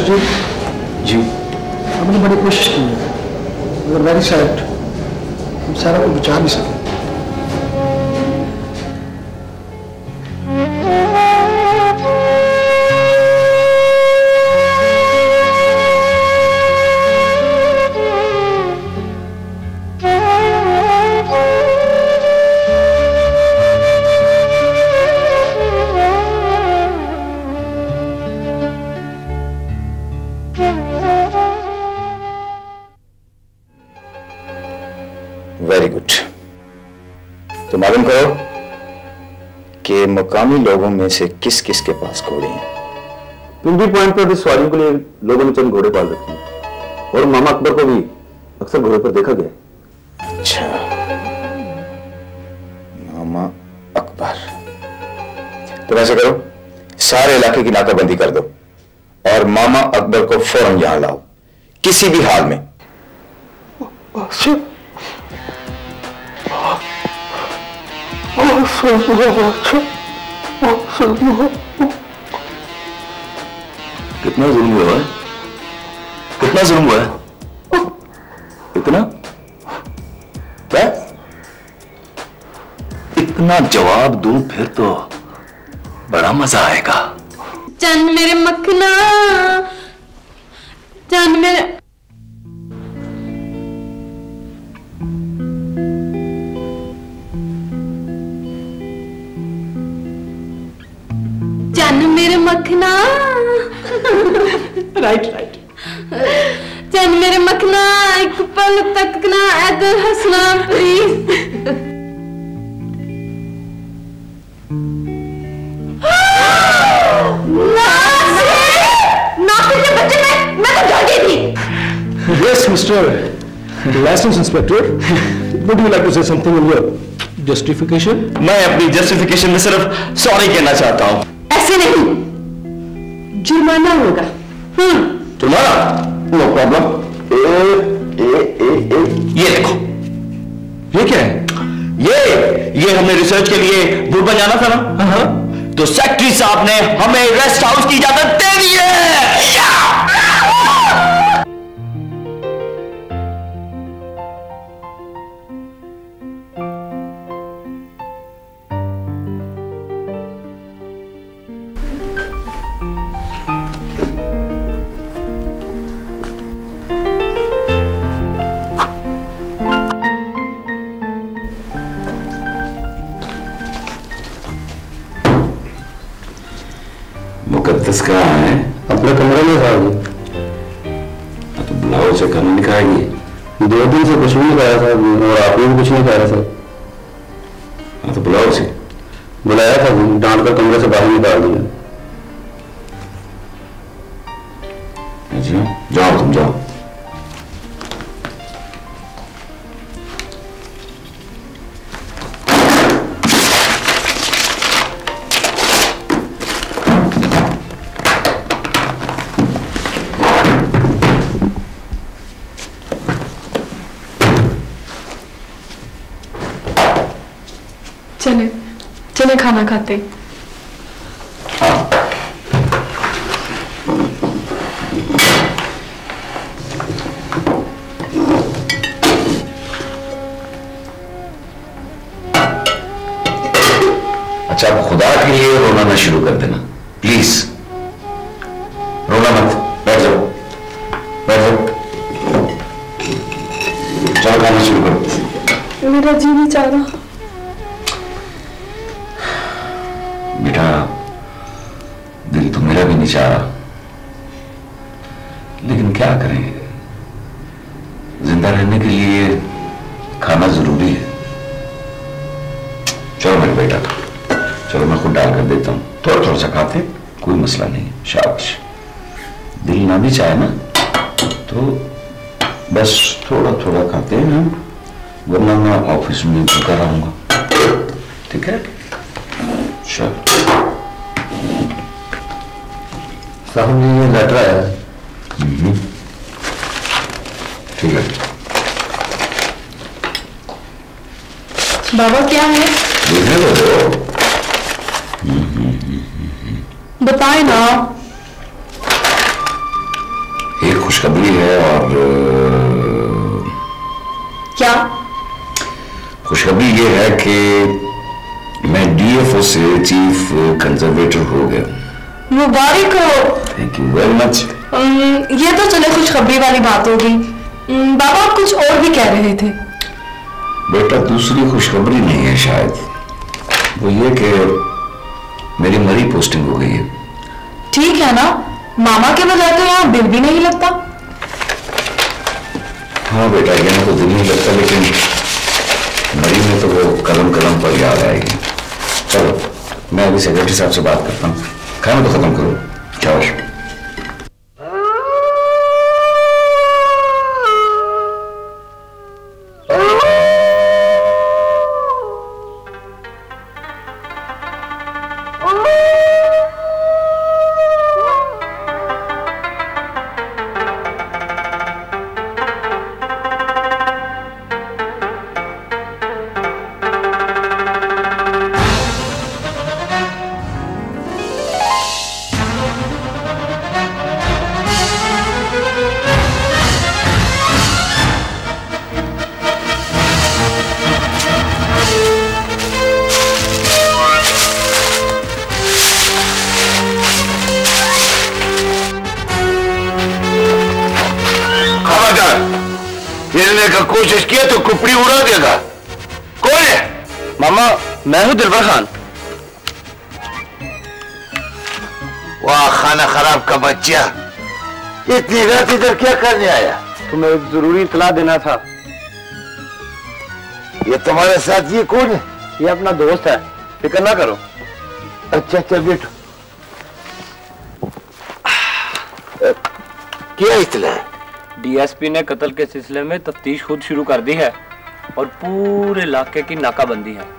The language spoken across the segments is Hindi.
जी जी हमने बड़ी कोशिश की है, मगर वेरी सैड हम सारा को बचा नहीं सके। Very good. तो मालूम करो कि मुकामी लोगों में से किस किस के पास घोड़े हैं। पिंडी पॉइंट पर भी सवारियों के लिए लोगों ने चंद घोड़े पाल रखे हैं और मामा अकबर को भी अक्सर घोड़े पर देखा गया। अच्छा, मामा अकबर। तो वैसे करो, सारे इलाके की नाकाबंदी कर दो और मामा अकबर को फौरन यहां लाओ, किसी भी हाल में। कितना जुल्म हुआ है, कितना जुल्म हुआ है, इतना क्या? इतना जवाब दूं फिर तो बड़ा मजा आएगा। चंद मेरे मखना, चंद मेरे चंद मेरे मखना। Right right. चंद मेरे मखना, एक पल तक ना इधर हंसना प्लीज। नासिर के बच्चे मैं तो डर गई थी। Yes, Mr. License Inspector. Would you like to say something in your justification? मैं अपनी जस्टिफिकेशन में सिर्फ सॉरी कहना चाहता हूं। ऐसे नहीं, जुर्माना होगा। जुर्माना? No problem. ये देखो, ये क्या है? ये हमने रिसर्च के लिए बुरबन जाना था ना। हाँ। तो सेक्रेटरी साहब ने हमें रेस्ट हाउस की इजाजत दे दी है। मुकद्दस कहाँ है? अपने कमरे में था। तो बुलाओ, उसे खाना नहीं खाएगी। 2 दिन से कुछ भी नहीं खाया साहब, और आपने भी कुछ नहीं खाया साहब। हाँ तो बुलाओ उसे। बुलाया था, डांट कर कमरे से बाहर निकाल दिया। जी जाओ, तुम जाओ। चले खाना खाते। अच्छा, अब खुदा के लिए रोना ना शुरू कर देना प्लीज। रोना मत, बैठ जाओ, बैठ जाओ, जाओ खाना शुरू करो। मेरा जी नहीं चाह रहा। बेटा, दिल तो मेरा भी नहीं चाह रहा, लेकिन क्या करें, जिंदा रहने के लिए खाना जरूरी है। चलो मेरे बेटा, चलो मैं खुद डाल कर देता हूँ, थोड़ा थोड़ा सा खाते, कोई मसला नहीं। शाबाश। दिल ना भी चाहे ना तो बस थोड़ा थोड़ा खाते हैं हम, वरना मैं ऑफिस में भूखा रहूंगा। ठीक है? चलो साहब ये लेटर आया है। ठीक है। बाबा क्या है? देखने दो। बताए ना। खुशखबरी है। और क्या? खुशखबरी ये है कि मैं डीएफओ से चीफ कंजर्वेटर हो गया। मुबारक हो। Thank you very much. ये तो चले खुशखबरी वाली बात होगी। बाबा आप कुछ और भी कह रहे थे। बेटा दूसरी खुशखबरी नहीं है शायद, वो ये कि मेरी मरी पोस्टिंग हो गई है। ठीक है ना, मामा के बजाय तो यहाँ दिल भी नहीं लगता। हाँ बेटा यहाँ तो दिल नहीं लगता, लेकिन मरी में तो वो कदम कदम पर याद आएगी। चलो मैं अभी सेक्रेटरी साहब से बात करता हूँ, खाना तो खत्म करो। शाबाश। गिरने का कोशिश किया तो कुपड़ी उड़ा देगा। कौन है? मामा मैं हूँ दिलबर खान। वाह खाना खराब का बच्चा, इतनी रात इधर क्या करने आया? तुम्हें एक जरूरी इत्तला देना था। ये तुम्हारे साथ ये कौन है? ये अपना दोस्त है, फिक्र ना करो। अच्छा अच्छा बैठो। क्या इत्तला है? डीएसपी ने कत्ल के सिलसिले में तफ्तीश खुद शुरू कर दी है और पूरे इलाके की नाकाबंदी है।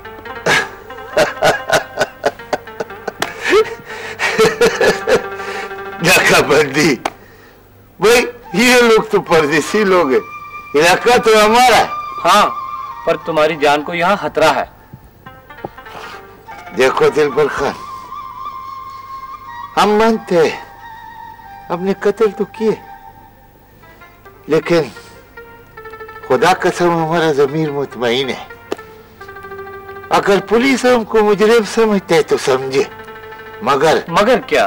नाकाबंदी? भाई ये लोग तो परदेसी लोग हैं, इलाका तो हमारा है। हाँ पर तुम्हारी जान को यहाँ खतरा है। देखो दिलबर खान, हम मानते हैं हमने कत्ल तो किए, लेकिन खुदा कसम हमारा जमीर मुतमईन है। अगर पुलिस हमको मुजरिम समझते है तो समझे, मगर क्या?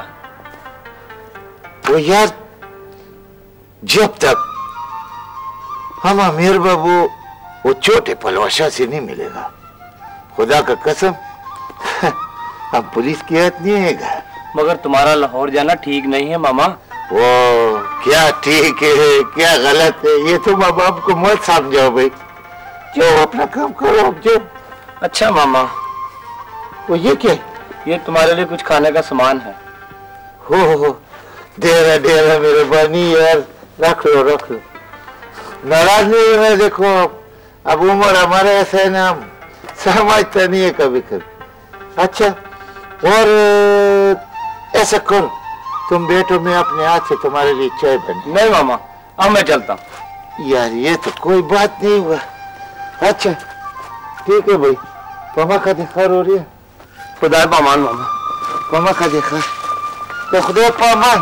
वो यार जब तक हम अमीर बाबू वो छोटे पलवाशा से नहीं मिलेगा, खुदा का कसम हम पुलिस की हाथ नहीं आएगा। मगर तुम्हारा लाहौर जाना ठीक नहीं है मामा। वो क्या ठीक है क्या गलत है ये तो माँ बाप को मत समझाओ भाई, जो अपना काम करो जो। अच्छा मामा वो ये क्या? ये तुम्हारे लिए कुछ खाने का सामान है। हो डेरा डेरा मेरे बानी यार, रख लो नाराज नहीं होना। देखो अब उम्र हमारे ऐसा है ना, हम समझता नहीं है कभी कभी। अच्छा और ऐसा करो तुम बैठो, मैं अपने हाथ से तुम्हारे लिए चाय बना। नहीं मामा अब मैं चलता हूँ। यार ये तो कोई बात नहीं हुआ। अच्छा ठीक है भाई, पमा का दिखार हो रही है। खुदा पामान मामा। पमा का दिखार तो खुदा पामान।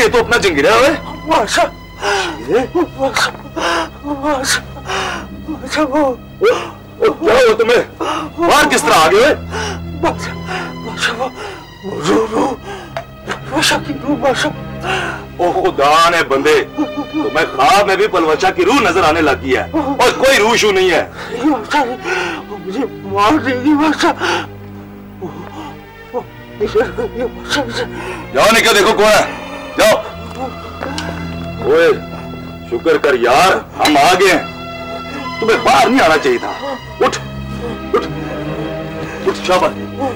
तो अपना जंगीरा है। क्या हुआ तुम्हें? बाहर किस तरह आ गए? ओ खुदा ने बंदे, तुम्हें ख्वाब में भी पलवशा की रूह नजर आने लगी है और कोई रूह शू नहीं है। मुझे मार देगी बादशाह। जाओ निकल, देखो कौन है, जाओ। ओए शुक्र कर यार, हम आ गए हैं। तुम्हें बाहर नहीं आना चाहिए था। उठ उठ उठ, शाबाश।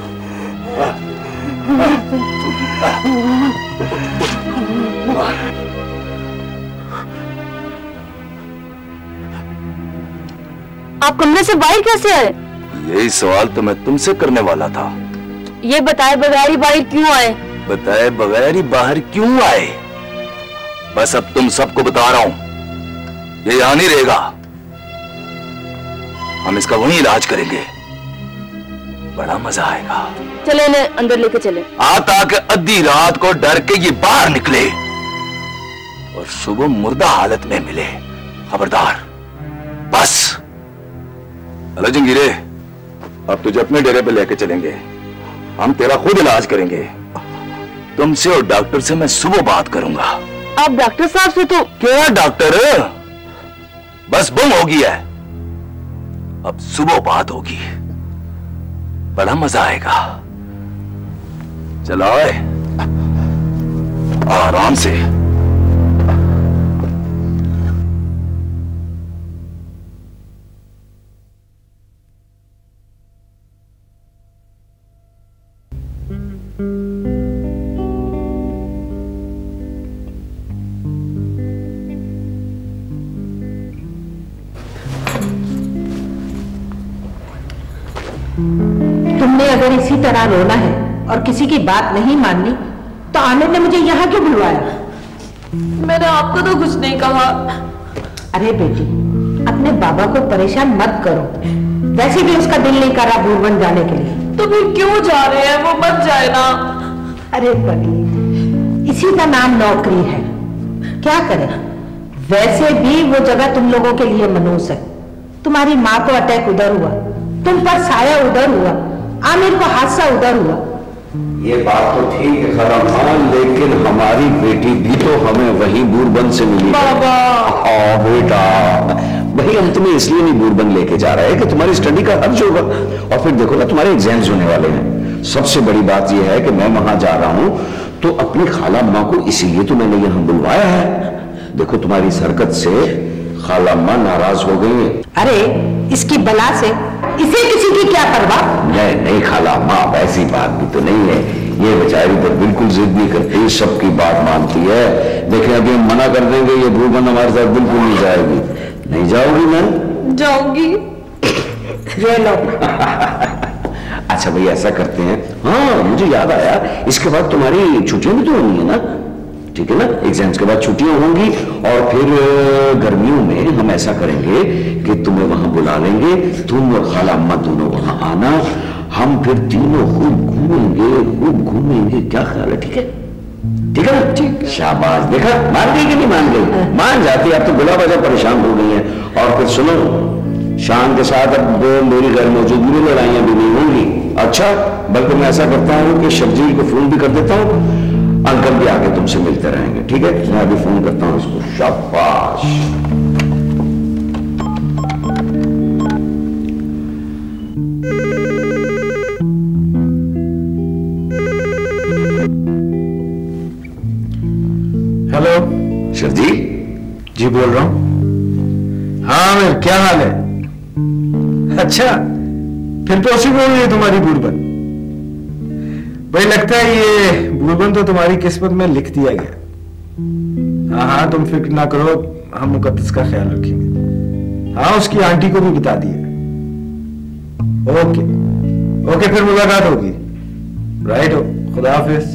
आप कमरे से बाहर कैसे आए? यही सवाल तो मैं तुमसे करने वाला था। ये बताए बगैर ही बाहर क्यों आए? बताए बगैर ही बाहर क्यों आए? बस अब तुम सबको बता रहा हूं, ये यहां नहीं रहेगा। हम इसका वहीं इलाज करेंगे, बड़ा मजा आएगा। चले इन्हें अंदर लेके चले। ताकि आधी रात को डर के ये बाहर निकले और सुबह मुर्दा हालत में मिले। खबरदार। बस अला जंगीरे, अब तुझे अपने डेरे पे लेके चलेंगे। हम तेरा खुद इलाज करेंगे। तुमसे और डॉक्टर से मैं सुबह बात करूंगा। आप डॉक्टर साहब से तो क्या डॉक्टर? बस बम हो गया है, अब सुबह बात होगी, बड़ा मजा आएगा। चलो आराम से। तुमने अगर इसी तरह रोना है और किसी की बात नहीं माननी तो आमिर ने मुझे यहाँ क्यों बुलवाया? मैंने आपको तो कुछ नहीं कहा। अरे बेटी, अपने बाबा को परेशान मत करो। वैसे भी उसका दिल नहीं कर रहा बूरबन जाने के लिए। तो फिर क्यों जा रहे हैं? वो मत जाए ना। अरे बड़ी, इसी का नाम नौकरी है, क्या करें। वैसे भी वो जगह तुम लोगों के लिए मनूस है। तुम्हारी माँ को अटैक उधर हुआ, तुम पर साया उधर हुआ, आमिर को हादसा उधर हुआ। ये बात तो ठीक है खालामां, लेकिन हमारी बेटी भी तो हमें वही बूरबन से मिली। बाबा। हाँ बेटा, भाई हम तुम्हें इसलिए नहीं बूरबन लेके जा रहे हैं कि तुम्हारी स्टडी का खर्च होगा, और फिर देखो ना तुम्हारे एग्जाम्स होने वाले हैं। सबसे बड़ी बात यह है कि मैं वहां जा रहा हूं तो अपनी खालामां को इसीलिए तो मैंने यहां बुलवाया है। देखो तुम्हारी इस हरकत से खालामां नाराज हो गई है। अरे इसकी बला से इसे किसी की क्या परवाह? नहीं खालामां, वैसी बात भी तो नहीं है। ये बेचारी तो बिल्कुल जिद नहीं करती, सबकी बात मानती है। देखिए अभी हम मना कर देंगे, ये बूरबन हमारे साथ बिल्कुल नहीं जाएगी। नहीं जाओगी मैम? जाऊंगी। ये लो। अच्छा भाई ऐसा करते हैं, हाँ मुझे याद आया, इसके बाद तुम्हारी छुट्टियां भी तो होनी है ना? ठीक है ना, एग्जाम्स के बाद छुट्टियां होंगी और फिर गर्मियों में हम ऐसा करेंगे कि तुम्हें वहां बुला लेंगे, तुम और खालाम्मा दोनों वहां आना, हम फिर तीनों खूब घूमेंगे। क्या ख्याल है? ठीक है? ठीक है ना? ठीक। शाबाश, देखा मान गई कि नहीं मान गई? मान जाती, अब तो गुलाब वजह परेशान हो गई है। और फिर सुनो, शाम के साथ अब मेरी गैर मौजूदगी में लड़ाइयां भी नहीं होंगी। अच्छा, बल्कि मैं ऐसा करता हूँ कि शब्जील को फोन भी कर देता हूँ, अंकल भी आके तुमसे मिलते रहेंगे। ठीक है, मैं अभी फोन करता हूँ इसको। शाबाश। हेलो शर्जी जी, बोल रहा हूँ। हाँ आमिर, क्या हाल है? अच्छा, फिर पॉसिबल हो गई तुम्हारी बूरबन? भाई लगता है ये बूरबन तो तुम्हारी किस्मत में लिख दिया गया। हाँ हाँ, तुम फिक्र ना करो, हम मुकद्दस का ख्याल रखेंगे। हाँ, उसकी आंटी को भी बता दिया। ओके ओके, फिर मुलाकात होगी। राइट हो, खुदा हाफिज।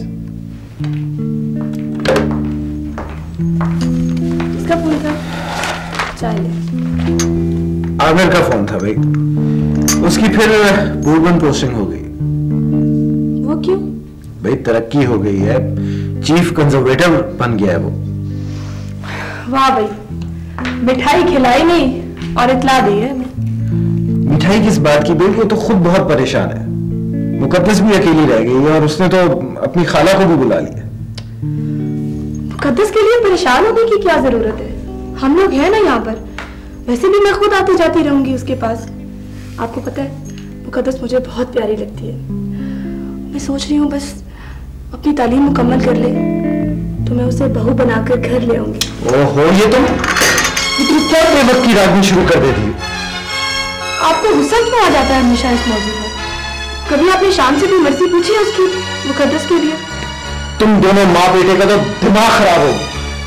किसका फोन था? चलिए। आमिर का फोन था भाई, उसकी फिर बूरबन पोस्टिंग हो गई। वो क्यों? भाई तरक्की हो गई है, चीफ कंजर्वेटर बन गया है वो। वाह भाई, मिठाई खिलाई नहीं और इतला दी है। मिठाई किस बात की बेटी, वो तो खुद बहुत परेशान है। मुकद्दस भी अकेली रह गई है और उसने तो अपनी खाला को भी बुला लिया। मुकद्दस के लिए परेशान होने की क्या जरूरत है, हम लोग हैं ना यहाँ पर। वैसे भी मैं खुद आती जाती रहूंगी उसके पास। आपको पता है मुकद्दस मुझे बहुत प्यारी लगती है। मैं सोच रही हूँ बस अपनी तालीम मुकम्मल कर ले तो मैं उसे बहू बनाकर घर ले आऊंगी। ओहो, ये तुम क्या बेवक्त की रागनी शुरू कर देती है। आपको गुस्सा क्यों आ जाता है हमेशा इस मौजूद में? कभी आपने शाम से भी मर्जी पूछी है उसकी मुकद्दस के लिए? तुम दोनों माँ बेटे का तो दिमाग खराब हो।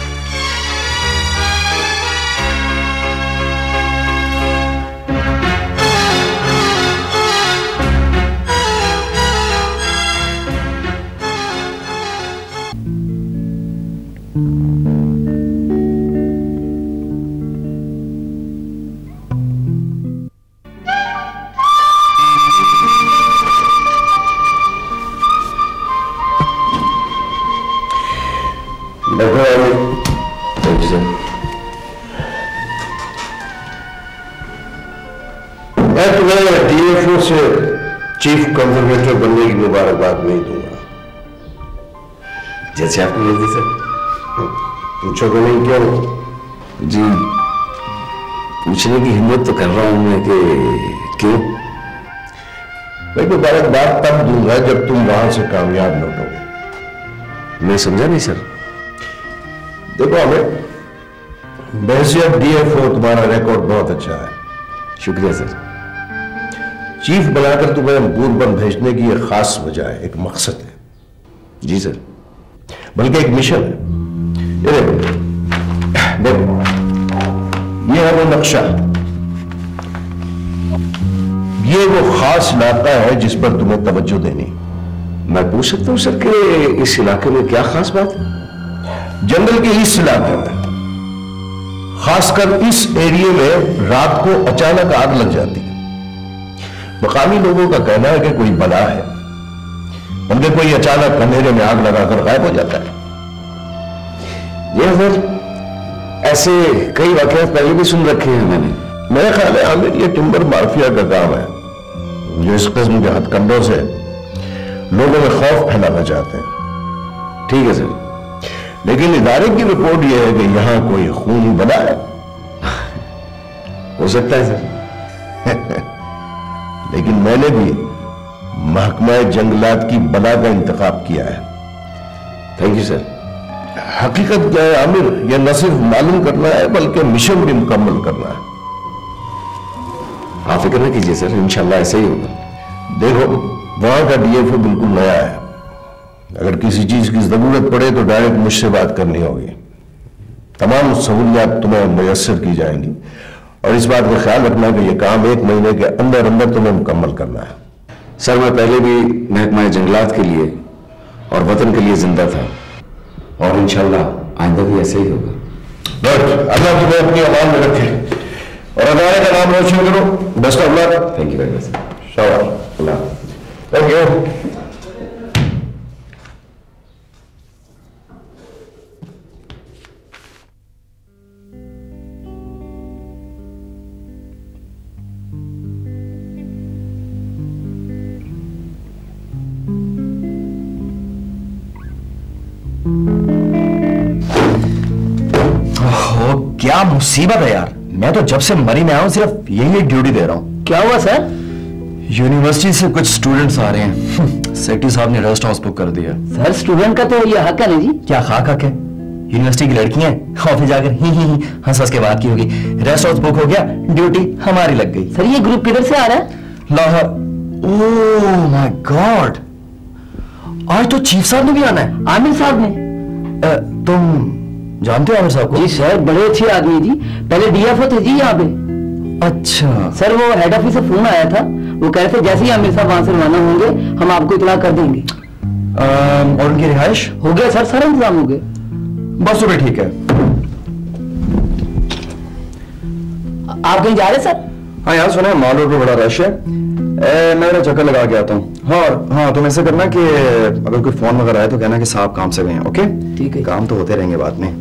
चीफ कंजर्वेटर बनने की मुबारकबाद नहीं दूंगा। जैसे आपकी मर्जी सर। पूछोगे नहीं क्यों? जी पूछने की हिम्मत तो कर रहा हूं मैं कि क्यों। भाई मुबारकबाद तब दूंगा जब तुम वहां से कामयाब लौटोगे। मैं समझा नहीं सर। देखो हमें बहसियत DFO तुम्हारा रिकॉर्ड बहुत अच्छा है। शुक्रिया सर। चीफ बनाकर तुम्हें बूरबन भेजने की एक खास वजह है, एक मकसद है। जी सर। बल्कि एक मिशन है। ये देखो, ये है वो नक्शा। ये वो खास इलाका है जिस पर तुम्हें तवज्जो देनी। मैं पूछ सकता हूं सर कि इस इलाके में क्या खास बात है? जंगल के इस इलाके में, खासकर इस एरिया में रात को अचानक आग लग जाती है। मकामी लोगों का कहना है कि कोई बला है, बल्कि कोई अचानक अंधेरे में आग लगाकर गायब हो जाता है। ये सर ऐसे कई वाकयात पहले भी सुन रखे हैं मैंने। मेरे ख्याल है आमिर ये टिम्बर माफिया का काम है, जो इस किस्म के हथकंडों से लोगों में खौफ फैलाना चाहते हैं। ठीक है सर। लेकिन इदारे की रिपोर्ट यह है कि यहां कोई खून बना है। हो सकता है सर। लेकिन मैंने भी महकमा जंगलात की बला का इंतखाब किया है। Thank you sir. हकीकत क्या है आमिर, यह न सिर्फ मालूम करना है बल्कि मिशन भी मुकम्मल करना है। आप फिक्र न कीजिए सर, इंशाल्लाह ऐसे ही होगा। देखो वहां का DFO बिल्कुल नया है। अगर किसी चीज की जरूरत पड़े तो डायरेक्ट मुझसे बात करनी होगी। तमाम सहूलियात तुम्हें मुयस्सर की जाएंगी और इस बात का ख्याल रखना कि यह काम 1 महीने के अंदर अंदर तुम्हें मुकम्मल करना है। सर मैं पहले भी महकमा जंगलात के लिए और वतन के लिए जिंदा था और इंशाल्लाह आइंदा भी ऐसे ही होगा। अल्लाह तुम्हें अपनी अमान में रखे और अदारे का नाम रोशन करो। Best of luck. Thank you very much sir. शाबाश। अल्लाह। Thank you. क्या मुसीबत है यार। मैं तो जब से मरी में आया हूं सिर्फ यही ड्यूटी दे रहा हूं। क्या हुआ सर? यूनिवर्सिटी से कुछ स्टूडेंट्स आ रहे हैं। सेक्रेटरी साहब ने रेस्ट हाउस बुक कर दिया। सर स्टूडेंट का तो ये हक है नहीं जी। क्या खाक हक है? यूनिवर्सिटी की लड़कियां ऑफिस जाकर ही हंस हंस के बात की होगी। रेस्ट हाउस बुक हो गया, ड्यूटी हमारी लग गई। सर ये ग्रुप किधर से आ रहा है? लाहौर। ओह माय गॉड, आज तो चीफ साहब ने भी आना है। आमिर साहब ने? तुम जानते हो आमिर साहब को? जी सर, बड़े अच्छे आदमी जी। पहले DFO थे जी यहाँ पे। अच्छा सर, वो हेड ऑफिस से फोन आया था। वो कह रहे थे जैसे ही आमिर साहब वहां से रवाना होंगे हम आपको इतला कर देंगे। और उनकी रिहाइश? हो गया सर, सारा इंतजाम हो गया। बस तो ठीक है। आप कहीं जा रहे सर? हाँ यार सुना है मॉल रोड पे बड़ा रश है। मैं मेरा चक्कर लगा के आता हूँ। हाँ तुम ऐसे करना कि अगर कोई फोन वगैरह आए तो कहना कि साहब काम से गए हैं। ओके ठीक है, काम तो होते रहेंगे बाद में।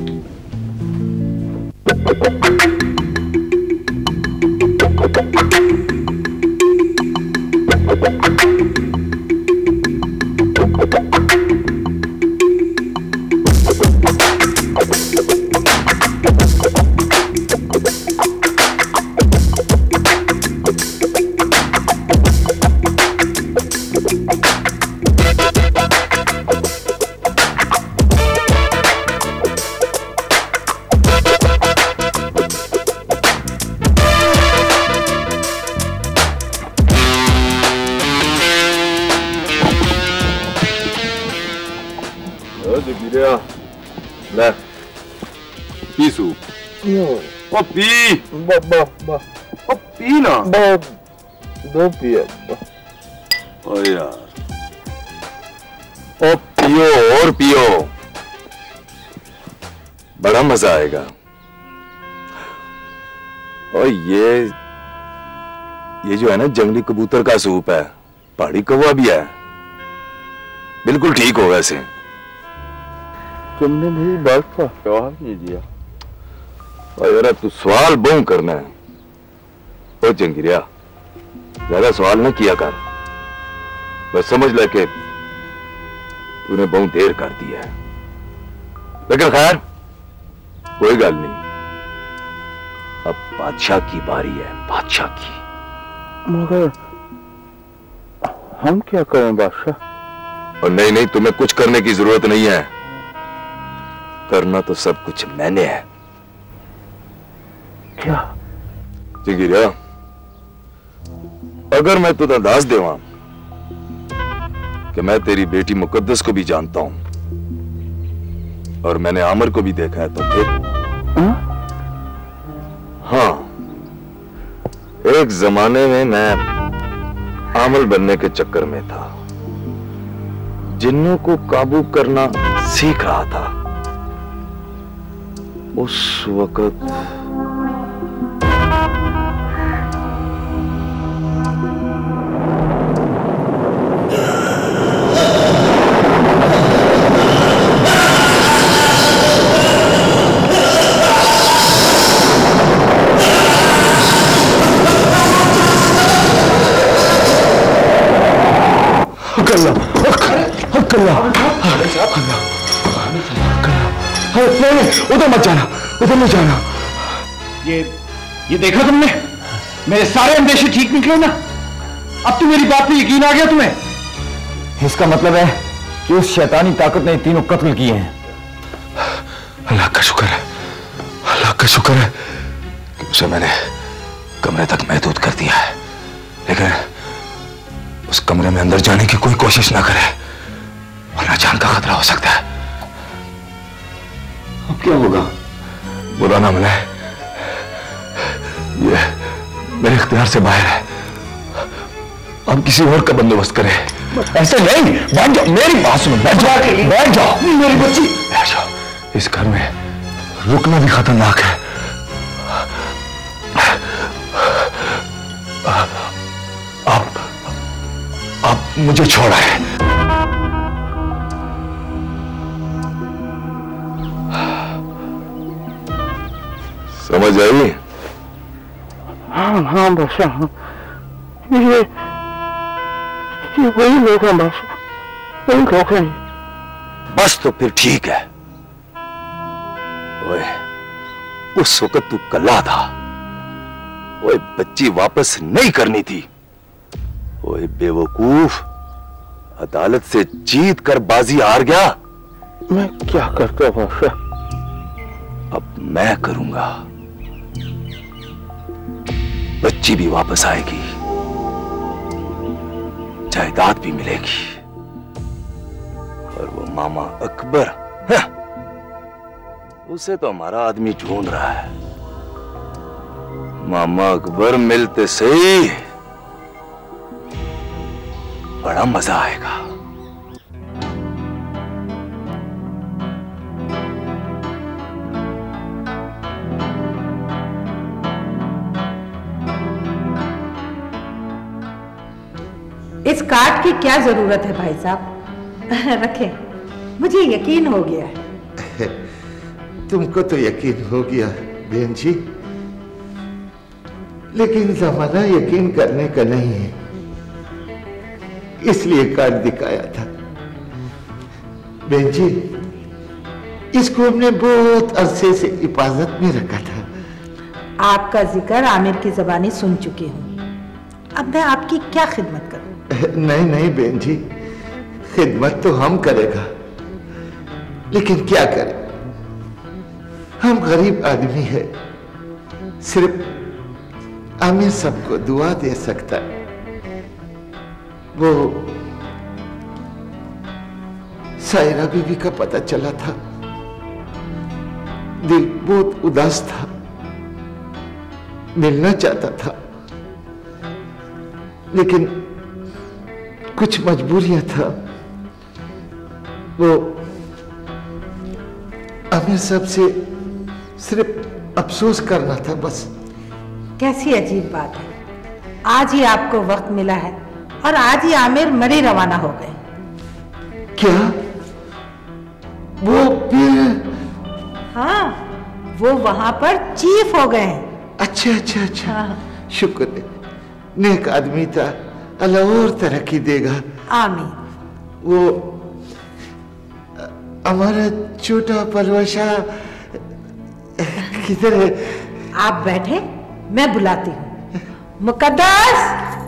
पियो और पियो, बड़ा मजा आएगा। और ये जो है ना जंगली कबूतर का सूप है, पहाड़ी कौवा भी है, बिल्कुल ठीक हो। वैसे तुमने मेरी बात का जवाब नहीं दिया। और यार तू सवाल बहु करना है। ओ जंगीरिया, ज्यादा सवाल न किया कर, बस समझ ले के तूने बहुत देर कर दी है। लेकिन खैर कोई गल नहीं, अब बादशाह की बारी है, बादशाह की। मगर हम क्या करें बादशाह? और नहीं, तुम्हें कुछ करने की जरूरत नहीं है, करना तो सब कुछ मैंने है। क्या? जंगीरिया, अगर मैं तुझे दास देवा कि मैं तेरी बेटी मुकद्दस को भी जानता हूं और मैंने आमिर को भी देखा है, तो फिर हाँ, एक जमाने में मैं आमिर बनने के चक्कर में था, जिन्नों को काबू करना सीख रहा था। उस वक्त उधर मत जाना, उधर नहीं जाना। ये देखा तुमने, मेरे सारे अंदेशे ठीक निकले ना? अब तो मेरी बात पे यकीन आ गया तुम्हें? इसका मतलब है कि उस शैतानी ताकत ने तीनों कत्ल किए हैं। अल्लाह का शुक्र है, अल्लाह का शुक्र है कि उसे मैंने कमरे तक महदूद कर दिया है। लेकिन उस कमरे में अंदर जाने की कोई कोशिश ना करे, वरना जान का खतरा हो सकता है। अब क्या होगा? बुरा ना मनाए, ये मेरे इख्तियार से बाहर है। अब किसी और का बंदोबस्त करें। ऐसे नहीं, बैठ जाओ, मेरी बात सुनो, बैठ जाओ, बैठ जाओ मेरी बच्ची, बैठ जाओ। इस घर में रुकना भी खतरनाक है। आप मुझे छोड़ा है। समझ आई? हाँ बादशाह, ये वही लोग हैं बादशाह, वही लोग हैं। बस तो फिर ठीक है। ओए, उस वक्त तू कल्ला था, ओए बच्ची वापस नहीं करनी थी। ओए बेवकूफ, अदालत से जीत कर बाजी हार गया। मैं क्या करता बादशाह? अब मैं करूंगा। बच्ची भी वापस आएगी, जायदाद भी मिलेगी, और वो मामा अकबर, उसे तो हमारा आदमी ढूंढ रहा है। मामा अकबर मिलते सही बड़ा मजा आएगा। इस कार्ड की क्या जरूरत है भाई साहब? रखें, मुझे यकीन हो गया है। तुमको तो यकीन हो गया बहन जी, लेकिन जमाना यकीन करने का नहीं है, इसलिए कार्ड दिखाया था। बहन जी, इसको हमने बहुत अरसे से हिफाजत में रखा था। आपका जिक्र आमिर की ज़बानी सुन चुकी हूँ, अब मैं आपकी क्या खिदमत करूं? नहीं नहीं बहन जी, खिदमत तो हम करेगा, लेकिन क्या करें, हम गरीब आदमी है, सिर्फ आमिर सबको दुआ दे सकता है। वो सायरा बीवी का पता चला था, दिल बहुत उदास था, मिलना चाहता था, लेकिन कुछ मजबूरियां था। वो आमिर साहब से सिर्फ अफसोस करना था बस। कैसी अजीब बात है, आज ही आपको वक्त मिला है और आज ही आमिर मरी रवाना हो गए। क्या वो फिर? हाँ, वो वहां पर चीफ हो गए हैं। अच्छा अच्छा अच्छा, हाँ। शुक्र है, नेक आदमी था, अल्लाह और तरक्की देगा। आमीन। वो हमारा छोटा परवशा किधर है? आप बैठे, मैं बुलाती हूँ। मुकद्दस,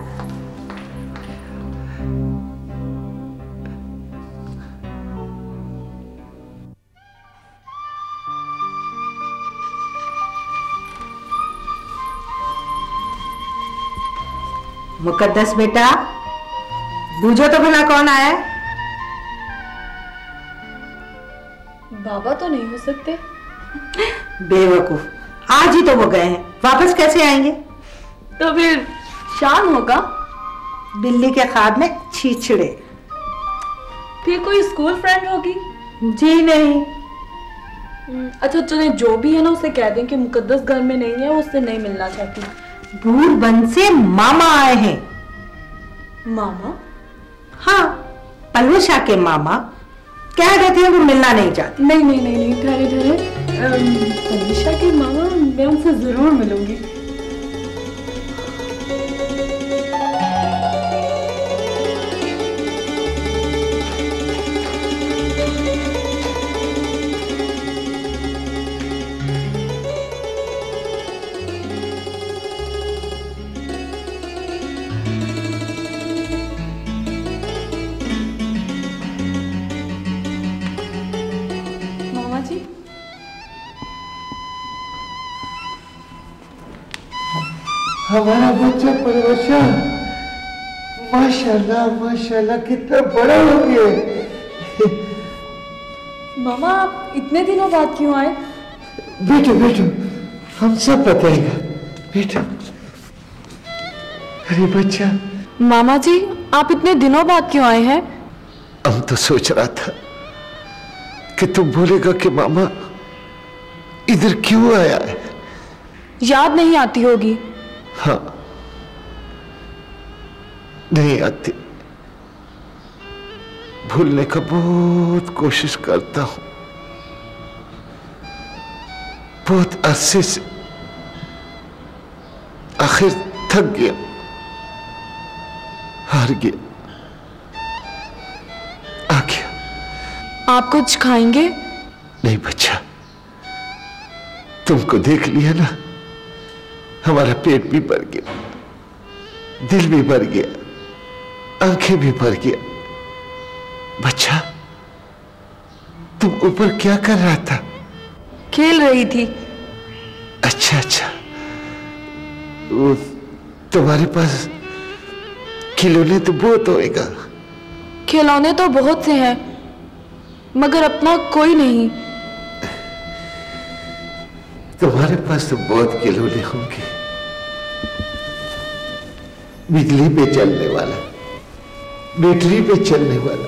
मुकद्दस बेटा, बूझो तो भला कौन आया है? बाबा तो नहीं हो सकते। बेवकूफ, आज ही तो वो गए हैं, वापस कैसे आएंगे? तो फिर शान होगा। बिल्ली के ख्वाब में छीछड़े। फिर कोई स्कूल फ्रेंड होगी? जी नहीं। अच्छा चले, जो भी है ना उसे कह दें कि मुकद्दस घर में नहीं है, वो उससे नहीं मिलना चाहती। बूरबन से मामा आए हैं। मामा? हाँ, पलवशा के मामा। कह रहे थे वो मिलना नहीं चाहती। नहीं नहीं नहीं नहीं, ठहरे ठहरे, पलवशा के मामा, मैं उनसे जरूर मिलूंगी। हमारा बच्चा परवशा माशाल्लाह माशाल्लाह कितना बड़ा हो गया। मामा, आप इतने दिनों बाद क्यों आए? बेटो बेटो, हम सब बताएगा बेटो। अरे बच्चा। मामा जी, आप इतने दिनों बाद क्यों आए हैं? हम तो सोच रहा था कि तुम बोलेगा कि मामा इधर क्यों आया है। याद नहीं आती होगी। हाँ, नहीं आती। भूलने का बहुत कोशिश करता हूं, बहुत अरसे से। आखिर थक गया, हार गया, आ गया। आप कुछ खाएंगे? नहीं बच्चा, तुमको देख लिया ना, हमारा पेट भी भर गया, दिल भी भर गया, आंखें भी भर गया। बच्चा, तुम ऊपर क्या कर रहा था? खेल रही थी। अच्छा अच्छा, वो तुम्हारे पास खिलौने तो बहुत होएगा। खिलौने तो बहुत से हैं, मगर अपना कोई नहीं। तुम्हारे पास तो बहुत खिलौने होंगे। बिजली पे चलने वाला, बैटरी पे चलने वाला,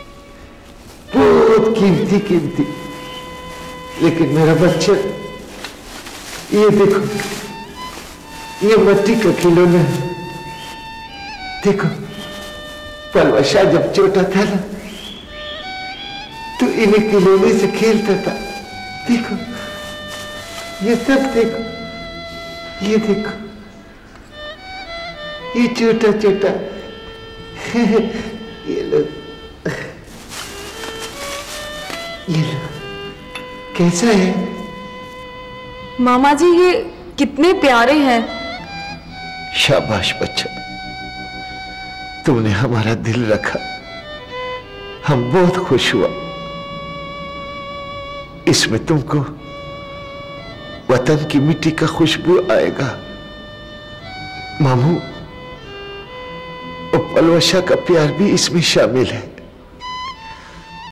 बहुत कीमती कीमती। लेकिन मेरा बच्चा, ये देखो, ये मिट्टी का खिलौना है। देखो पलवशा जब छोटा था ना तो इन्हें खिलौने से खेलता था। देखो ये सब देखो, ये देखो, ये छोटा छोटा ये लो कैसा है मामा जी? ये कितने प्यारे हैं। शाबाश बच्चा, तुमने हमारा दिल रखा, हम बहुत खुश हुआ। इसमें तुमको वतन की मिट्टी का खुशबू आएगा। मामू, पलवशा का प्यार भी इसमें शामिल है।